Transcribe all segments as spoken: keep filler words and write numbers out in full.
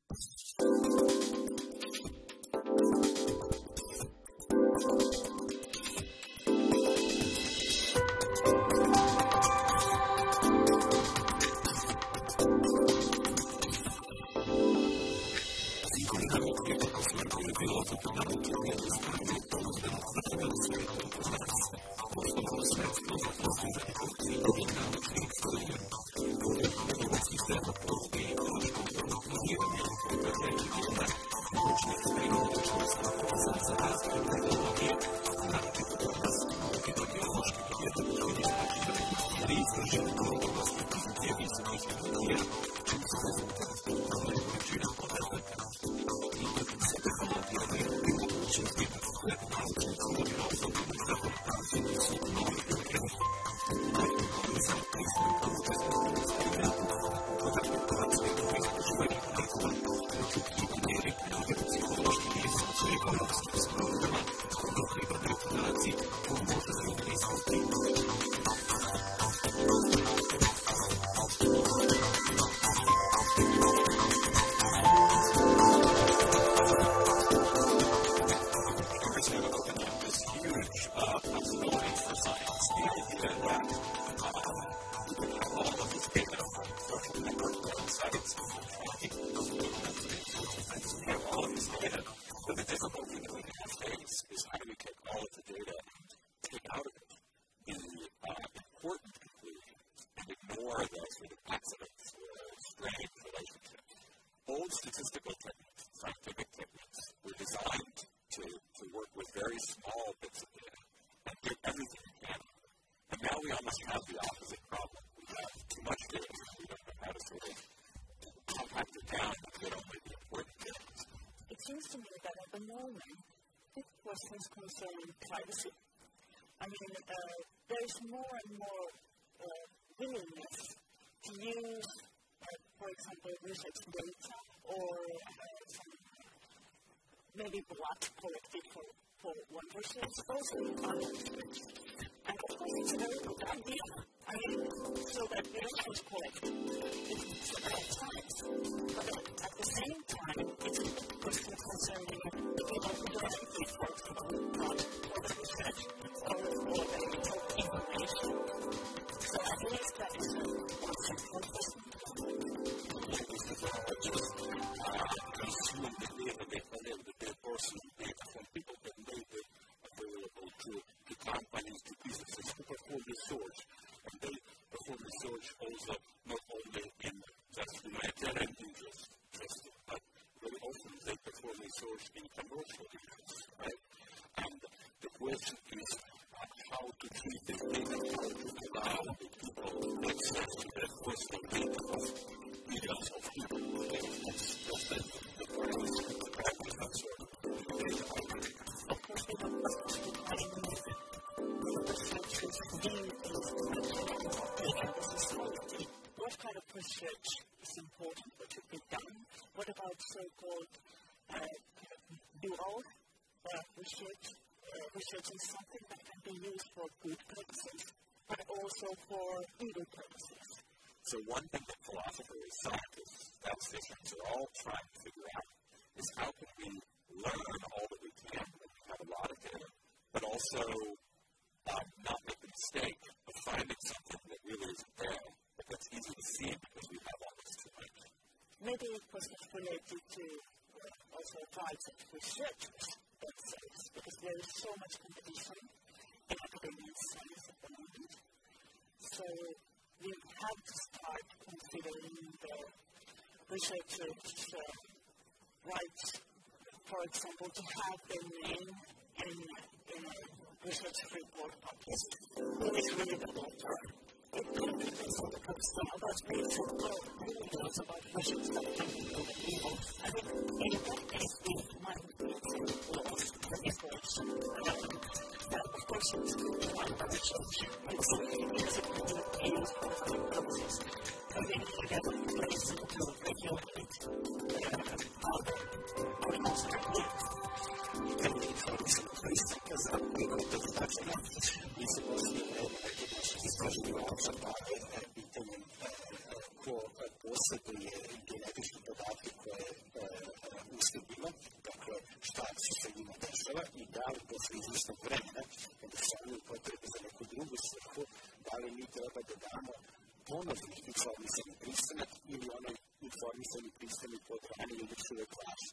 Statistical techniques, scientific techniques, were designed to, to work with very small bits of data and get everything you can. And now we almost have the opposite problem. We have too much data. We don't know how to sort of compact it down and get only the important things. It seems to me that at the moment, big questions concern privacy. I mean, uh, there's more and more uh, willingness to use, uh, for example, research data or uh, some maybe blood collected for, for one research, those are research. And of course, it's a very good idea. I mean, so that the research collected in several times. But at the same time, it's a big question concerning the people who don't need, for example, blood for the research or, or the information. So at least that is a one central question. Consume the data they collect, their personal data from people that made it available to, to companies, to businesses to perform research. And they perform research also not only in just humanitarian interests, just, but very often they perform research in commercial interests, right? And the question is uh, how to treat this data, how to allow the people access to their personal data of millions of people. That's, that's the, the purpose of the practice and sort of data. Of course, we have research is deemed as society. What kind of research is important? What should be done? What about so-called uh, kind of dual uh, research? Uh, research is something that can be used for good purposes, but also for evil purposes. So one thing that philosophers, scientists, statisticians are all trying to figure out is how can we learn all that we can when we have a lot of data, but also um, not make the mistake of finding something that really isn't there, but that's easy to see because we have all this too much. Maybe it was related to uh, also rights of researchers themselves, because there is so much competition in academic science at the moment. So we have to start considering the researchers' uh, rights, for example, to have their name in, in a research report published. It's really the author. It really depends on the person. That's really so well. Really knows about research that can be good and evil. I think in that case, we might need some laws for information. That, of course, it's good to find the research. And so it is a good use for good purposes. So we need to get a place to regulate other articles that live. You can be from some place because I'm going to do that enough. We're supposed to know especially also by becoming possibly genetici dodatke koje ponovni informisani pristanak ili onaj informisani pristanak od ranije još uvek važno.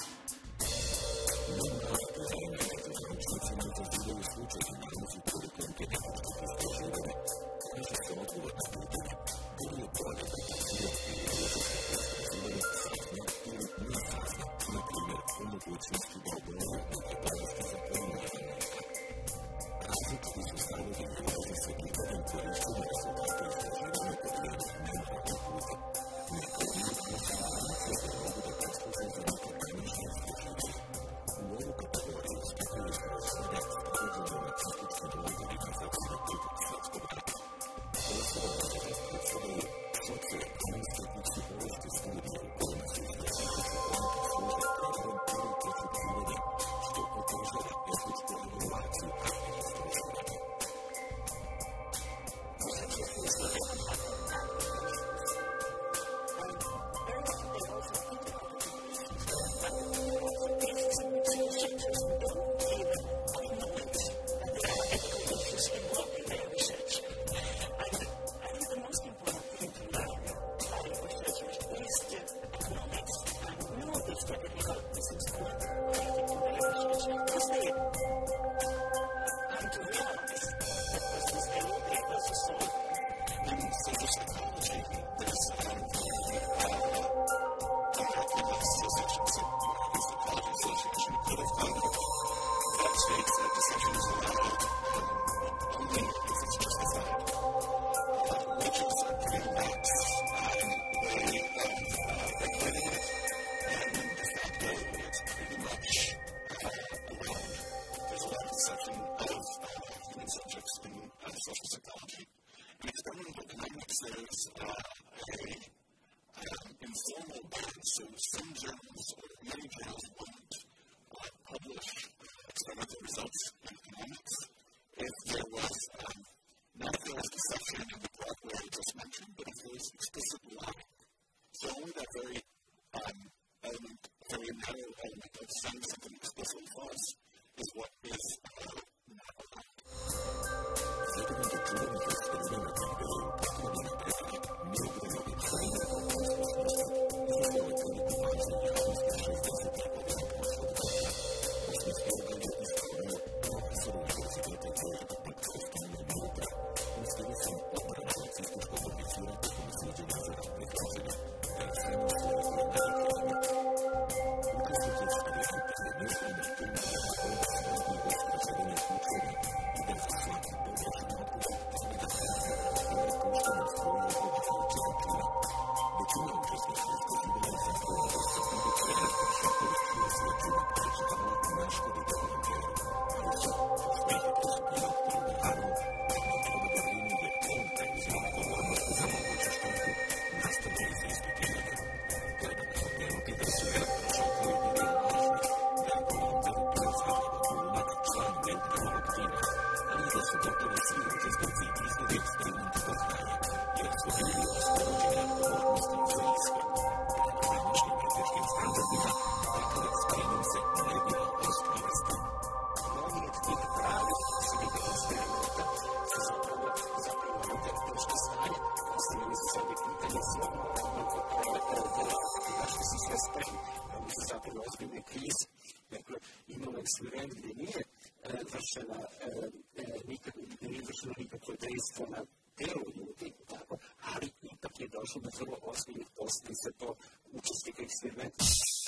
do vrlo ozbiljnih posljedica po učesnika eksperimenta.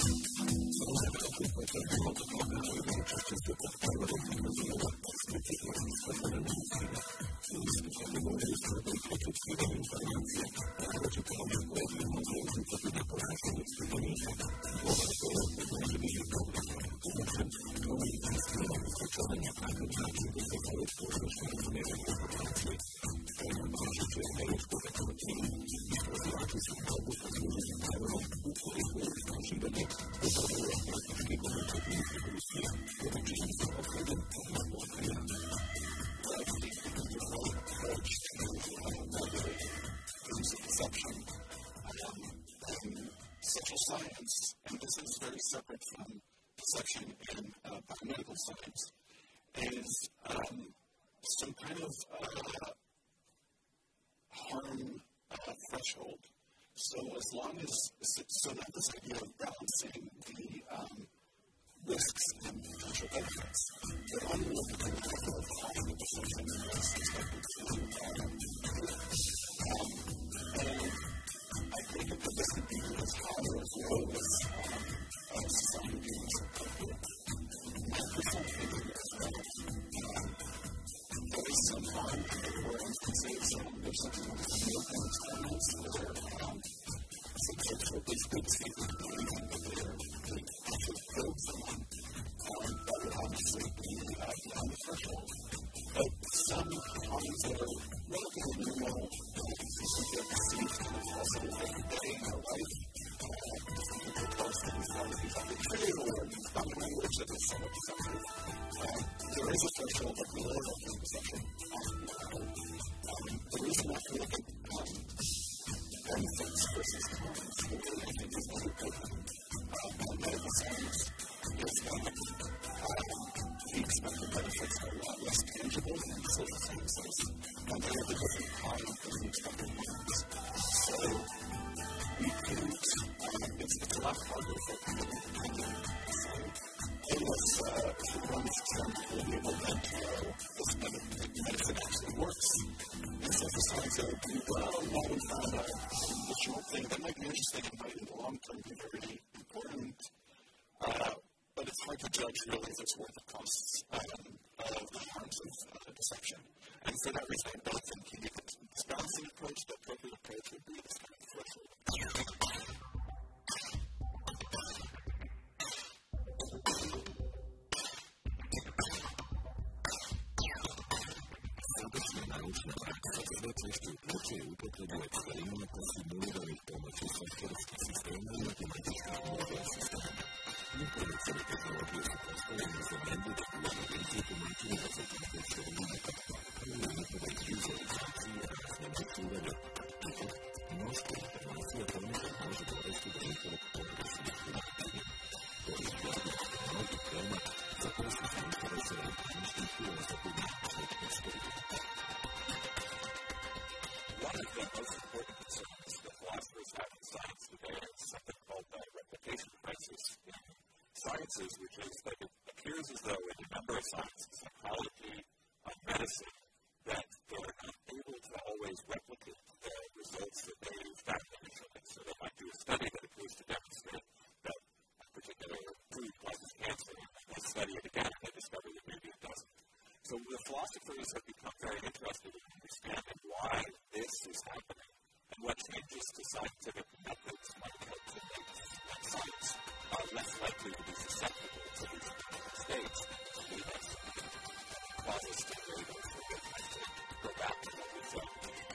Social science, and this is very separate from perception in uh, biomedical science, is um, some kind of uh, harm threshold. So as long as, so now this idea of balancing the um, risks and potential benefits, but on the level of how the decision is expected to um, um, and I think that this could be as high or as low as um, uh, society deems appropriate. My personal opinion is that um, there is some harm where instances um, there's something like real experiments where um, subjects will basically deceive and believing that they're they actually killed someone. Um, that would obviously be uh, beyond the threshold. But some harms that are relatively minimal, something that perceived kind of also every day in our life, something that cause things that are exactly true or body language that is somewhat deceptive. Um, there is a threshold that we all have in perception. Um, the reason I feel like um, benefits versus harms, the way I think is undertaken um, on medical science, is that um, the expected benefits are a lot less tangible than social sciences, and they have a different kind than the expected harms. So we can't, um, it's, it's a lot harder for people to independent. So unless uh, if one is experiment, we'll be able then to know this medicine actually works. In social science, it would be, well, now we found out the short thing that might be interesting and might in the long term be very important. Uh, but it's hard to judge really if it's worth the costs um, of the harms of uh, deception. And for that reason, I don't think you need this balancing approach. The appropriate approach would be this kind of threshold. Научная практика свидетельствует лучшие употреблять эксперименты, симулированных помощью софтверской системы и математических модулей системы. Некоторые цели технологии сопоставлены с заменой технологий тумачей за контекстуальной метода визуализации разных уровней. Итак, множество информации о том, как может довести до интеллектуальных исследований. То есть, многие темы запросят интересы различных философов и экспертов. One of the most important concerns that philosophers have in science today is something called the replication crisis in sciences, which is that it appears as though in a number of sciences, psychology, uh, medicine, that they're not able to always replicate the results that they found initially. So they might do a study that appears to demonstrate that a particular food causes cancer, and they study it again and they discover that maybe it doesn't. So the philosophers have become very interested in understanding why this is happening and what changes to scientific methods might help to make science uh, less likely to be susceptible to these mistakes to lead us to cause us to be able to go back to what we said.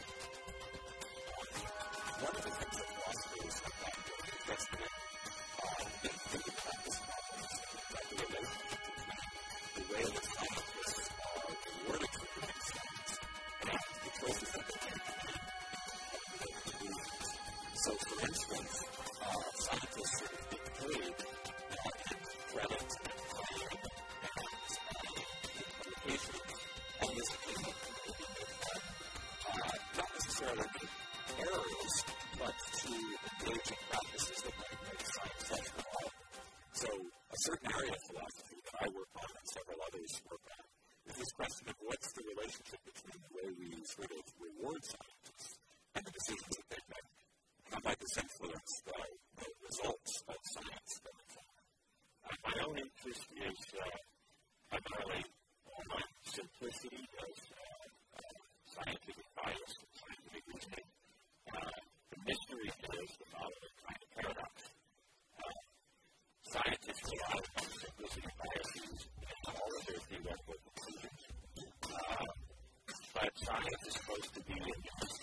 Um, one of the things that philosophers have gotten very interested in uh, in thinking about this problem is about the relationship between the way that scientists are rewarded for doing science and the choices that they make in conclusions. So, for instance, uh, scientists sort of get paid uh, in credit and time and uh, in publications, and this can make uh, not necessarily make errors, but to engage in practices that might make science less reliable. So, a certain area of philosophy that I work on and several others work on is this question of what's the relationship between the way we sort of reward scientists and the decisions that they make. How might this influence the, the results of science going forward? Uh, my own interest is uh, primarily on simplicity as uh, uh, scientific bias and scientific reasoning. Uh, the mystery is the following kind of paradox. Uh, scientists rely on simplicity biases in all of their theoretical conclusions. Uh, but science is supposed to be an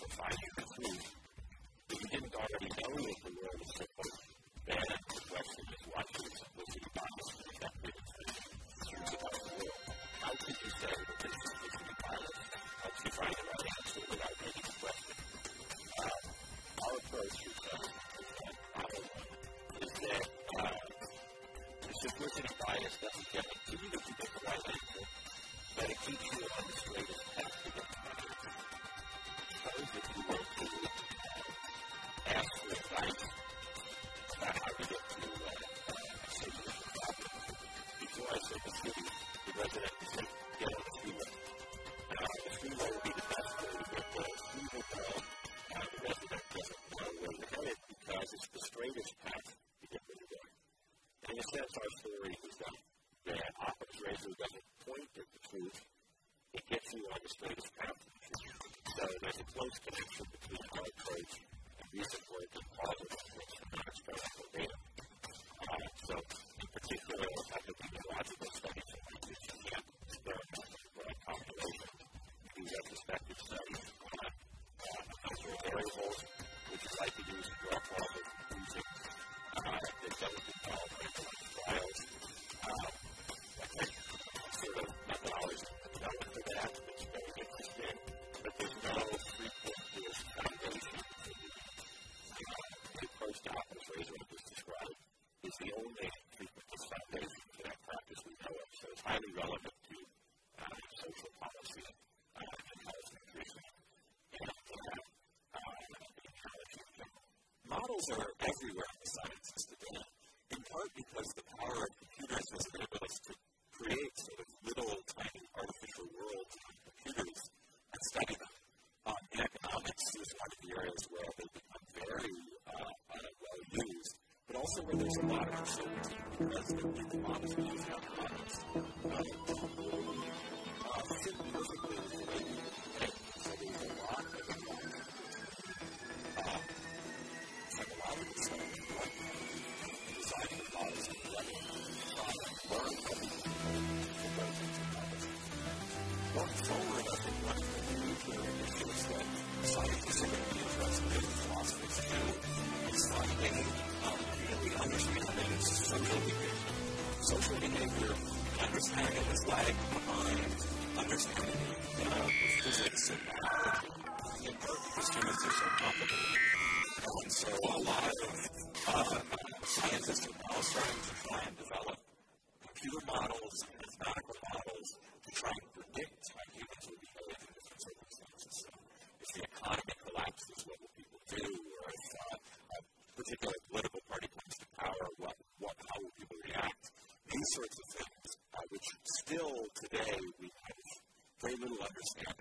models are everywhere in the sciences today, in part because the power of computers has enabled us to create sort of little tiny artificial worlds on computers and study them. Um, in economics is one of the areas where they become very uh, uh, well used, but also where there's a lot of uncertainty because the, the models we use in economics uh, uh, fit perfectly with the way we think. So there's a lot of economics. Uh, psychological stuff, like designing models and letting uh, learn from those technologies. Going forward, I think one of the future issues that scientists are going to be interested in, philosophers too, is finding um, really understanding social behavior. Social behavior, understanding is lagging behind understanding uh, physics and biology, in part because humans are so complicated. And so a lot of uh, scientists are now starting to try and develop computer models and mathematical models to try and predict how humans will behave in different circumstances. So if the economy collapses, what will people do? Or if uh, a particular political party comes to power, what, what, how will people react? These sorts of things, uh, which still today we have very little understanding.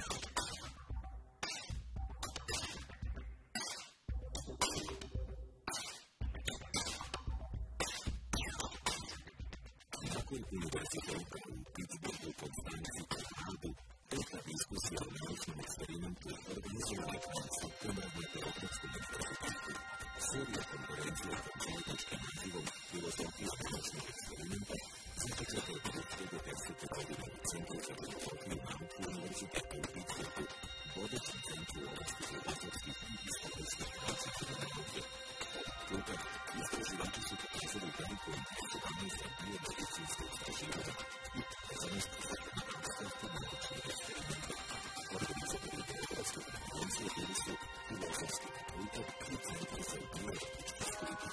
Univerzitet u Pittsburghu pod Franciji Kanadu, esta diskusija o naučnom eksperimentu organizovala Kanadska Komorna Teoretskog univerzitetu. Serija konferencija pod zajedničkim nazivom Filozofija naučnog eksperimenta započeta je od hiljadu devetsto godine u Centru za filozofiju nauku Univerziteta u Pittsburghu, vodećem centru oblasti filozofskih i istorijskih razlika nauke. Puta, istraživači su pokazali veliku interesovanje za biomedicinske istraživanja i povezanost sa naučnog eksperimenta. Organizatori Beogradske konferencije bili su Filozofski fakultet i Centar za bioetičke studije.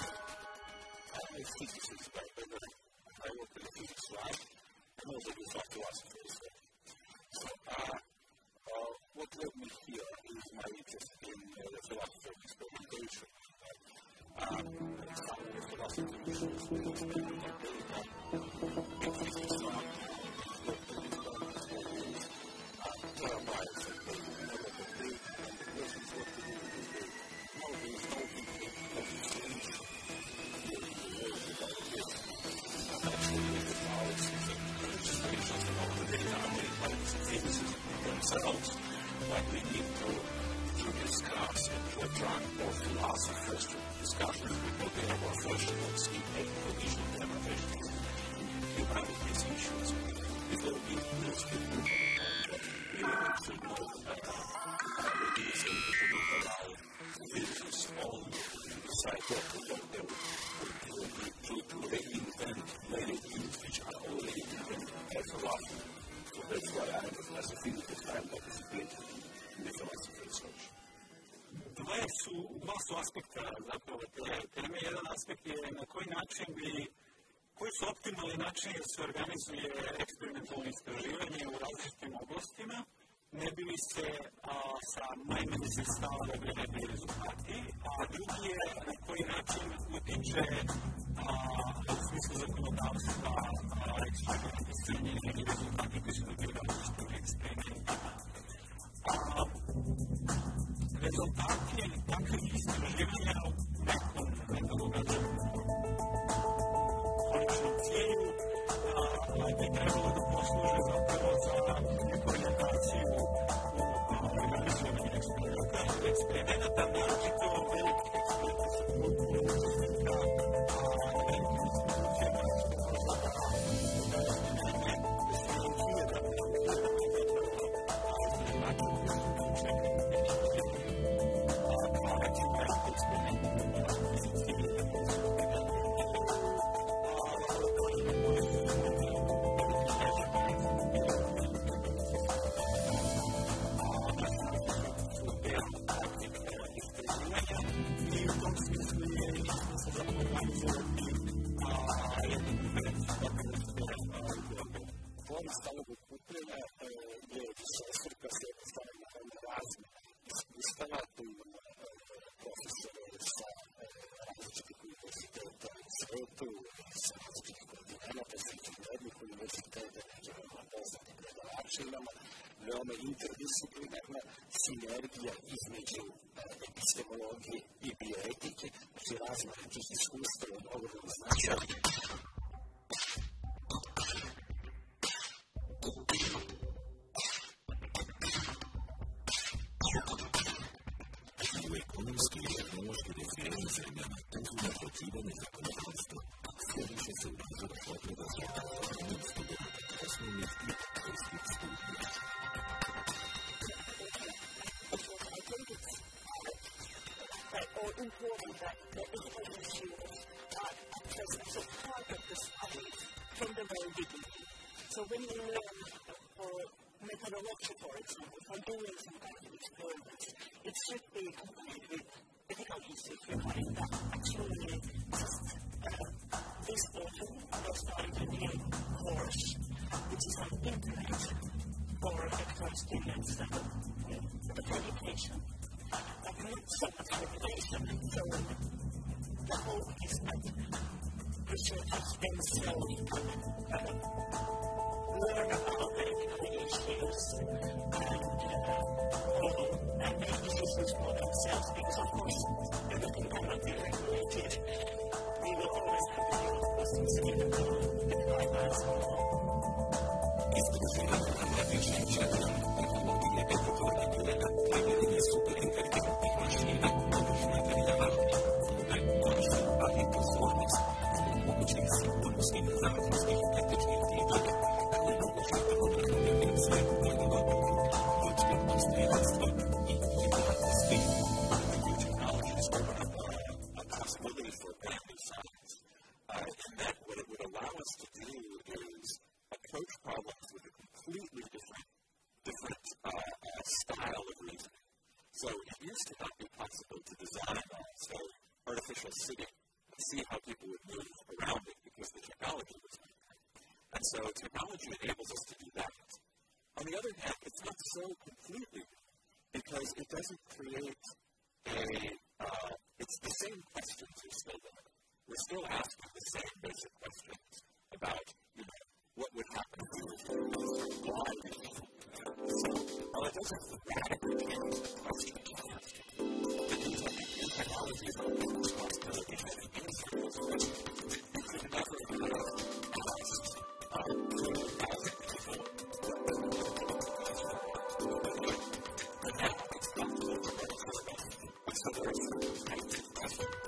I'm a physicist by the I work in the physics lab and also do some philosophy. So, uh, uh, what led me here is my interest in uh, the philosophy of experimentation. Um, some of the philosophy issues with experimental data, in physics lab, what the experiments were used, there are bias and they never the data, and the question is what to do with the data. No, there is no complete solution here in the world without this. Actually, with the powers and registrations and all the data are made by the physicists themselves, but we need to, to discuss and to attract more philosophers to discussions because they are more professionals in making conditional interpretations in humanities issues. If there will be those people that really should know better, uh, it is able to allow physicists all to decide what they will do to reinvent many things which are already invented as a lot. So that's why I, as a physicist, I am participating in the philosophy research. Dve su, dva su aspekta zapravo te teme. Jedan aspekt je na koji način bi, koji su optimalni načini da se organizuje eksperimentalno istraživanje u različitim oblastima, ne bi li se a, sa najmanje sredstava dobili najbolji rezultati, a drugi je na koji način utiče a, u smislu zakonodavstva eksperimentiranje i rezultati koji su dobili različitim eksperimentima. Rezultati takvih istraživanja u nekom metodološkom konačnom cilju bi trebalo da posluže zapravo za neku orientaciju u organizovanju eksperimenata, naročito velikih eksperimenta sa potpuno učesnika, velikim institucijama, što prostora, naime, desetim hiljadama tome interdisciplinarna sinergija između epistemologije i bioetike, znači razmjena tih iskustava od ogromnog značaja. U ekonomski i tehnološki razvijenim zemljama uzmano očekivanje zakonodavstva sve više se uvažava potreba za obrazovanjem studenta osnovnih i fakultetskih studija. Or important that the ethical issues are present as a part of the study from the very beginning. So when you learn for methodology, for example, for doing some kind of experiments, it should be accompanied with ethical issues regarding that. Actually, just uh, this autumn, we're starting a new course, which is an internet for ethical students and uh, the education. Of not so much regulation, and so the hope is that researchers themselves uh, learn about the ethical issues and, uh, and make decisions for themselves, because of course everything cannot be regulated. We will always have to deal with questions in the guidelines and all. Iz druženja mladih ženčana, tehnologije etikoregulira primjerenje superinteligentnih mašina, novih materijala, bude važna, ali i pozornost zbog mogućih sigurnosnih, zakonskih, etičkih pitanja, kao i mogućih promjena evidencije, njegova poruka, ljudskog dostojanstva i humanosti. New technologies open up uh, a possibility for brand new science. Uh, and that what it would allow us to do is approach problems with a completely different, different uh, uh, style of reasoning. So it used to not be possible to design, uh, say, artificial city and see how people would move around it because the technology was not there. And so technology enables us to do that. On the other hand, it's not so completely because it doesn't create a, uh, it's the same questions are still there. We're still asking the same basic questions about, you know, what would happen if we were why we So, while it doesn't radically change the question to ask, the new technologies are a responsibility to answer those questions. You could never have asked uh, twenty thousand people what they were going to do. But now it's possible to answer them. What's the worst thing that can happen?